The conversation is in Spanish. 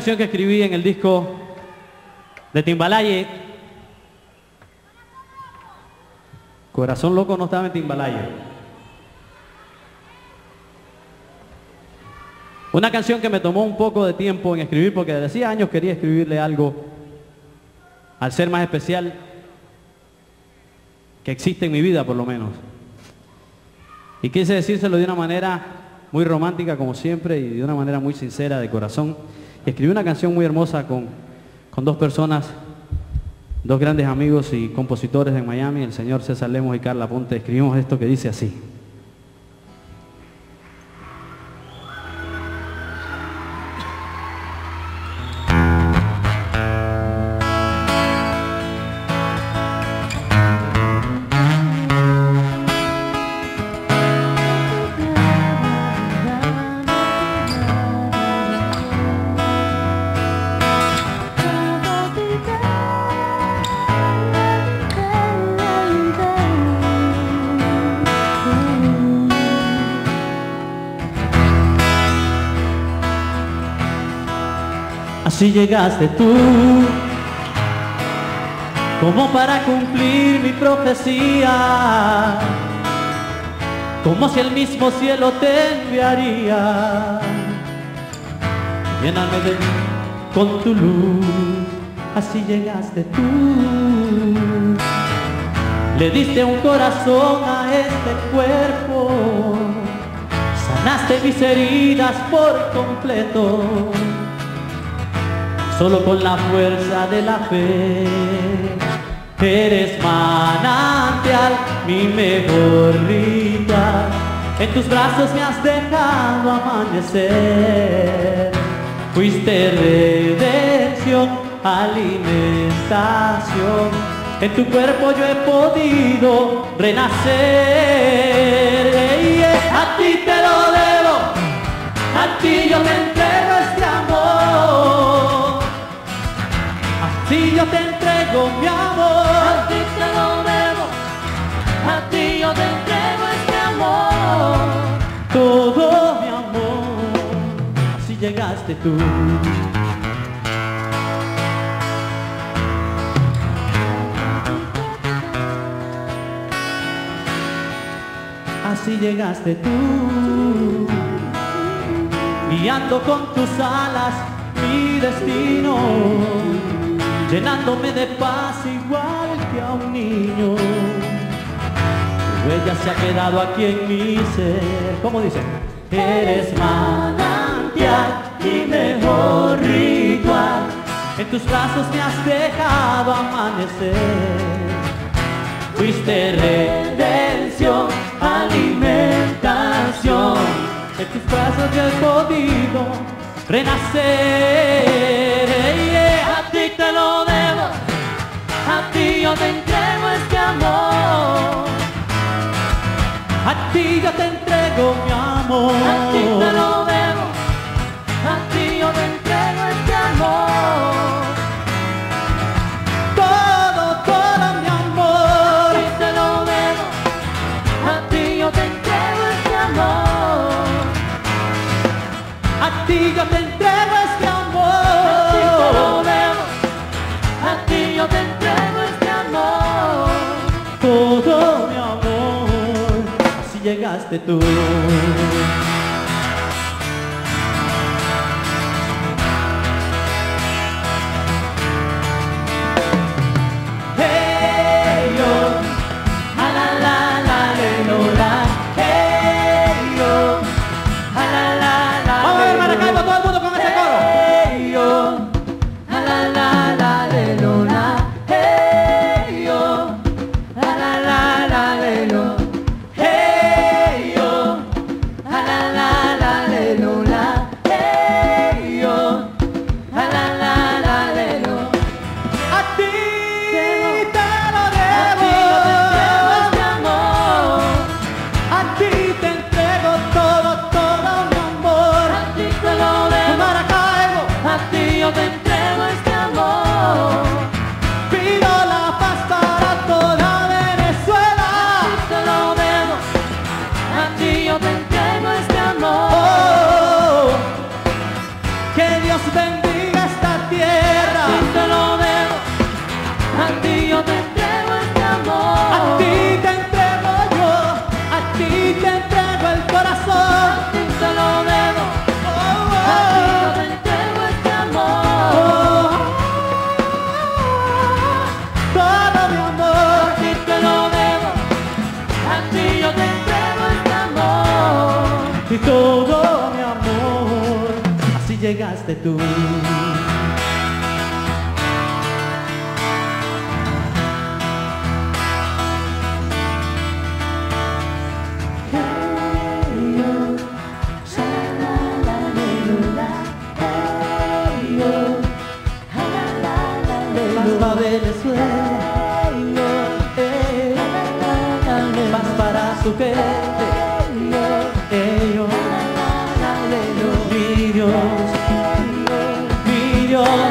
canción que escribí en el disco de Timbalaye. Corazón Loco no estaba en Timbalaye. Una canción que me tomó un poco de tiempo en escribir porque desde hacía años quería escribirle algo al ser más especial que existe en mi vida, por lo menos. Y quise decírselo de una manera muy romántica, como siempre, y de una manera muy sincera, de corazón. Y escribí una canción muy hermosa con dos personas, dos grandes amigos y compositores de Miami, el señor César Lemos y Carla Ponte. Escribimos esto que dice así. Así llegaste tú, como para cumplir mi profecía, como si el mismo cielo te enviaría, lléname con tu luz. Así llegaste tú, le diste un corazón a este cuerpo, sanaste mis heridas por completo. Solo con la fuerza de la fe, eres manantial, mi mejor ritual. En tus brazos me has dejado amanecer. Fuiste redención, alimentación. En tu cuerpo yo he podido renacer. A ti te lo debo, a ti yo te entrego este amor. Si yo te entrego mi amor, a ti te lo debo, a ti yo te entrego este amor, todo mi amor. Así llegaste tú. Así llegaste tú, guiando con tus alas mi destino, llenándome de paz igual que a un niño. Tu huella se ha quedado aquí en mi ser. ¿Cómo dice? Eres manantial, mi mejor ritual. En tus brazos me has dejado amanecer. Fuiste redención, alimentación. En tus brazos yo he podido renacer. A ti te lo debo, a ti yo te entrego este amor, a ti yo te entrego mi amor. A ti te lo debo, a ti yo te entrego este amor, todo mi amor. A ti te lo debo, a ti yo te entrego este amor, a ti yo te entrego este amor. A ti yo te entrego este amor, todo mi amor. Así llegaste tú. Hey yo, a la la la le lo la. Hey yo, a la la la. Vamos a ver Maracaibo, todo el mundo con ese coro. Hey yo, a la la la. La la llegaste tú. Vas pa' Venezuela, vas para su gente, mi Dios, mi Dios.